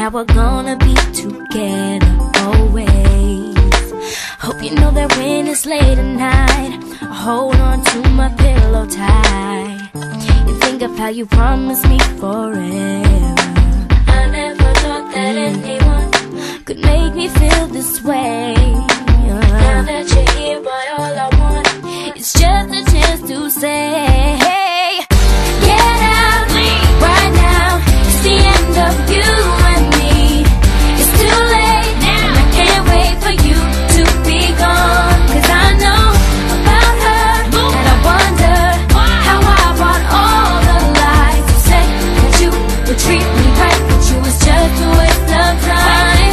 now we're gonna be together always. Hope you know that when it's late at night, I hold on to my pillow tight and think of how you promised me forever. I never thought that anyone could make me feel this way. Now that you're here, boy, all I want is just a chance to say, hey, get out right now. It's the end of you and me. It's too late now, and I can't wait for you to be gone. 'Cause I know about her, and I wonder how I bought all the lies. You said that you would treat me right, but you was just a waste of time.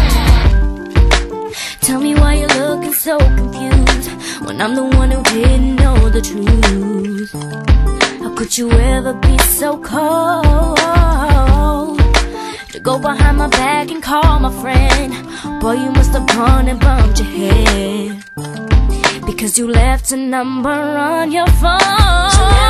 Tell me why you're looking so confused when I'm the one who didn't know the truth. How could you ever be so cold to go behind my back and call my friend? Boy, you must have gone and bumped your head because you left a number on your phone.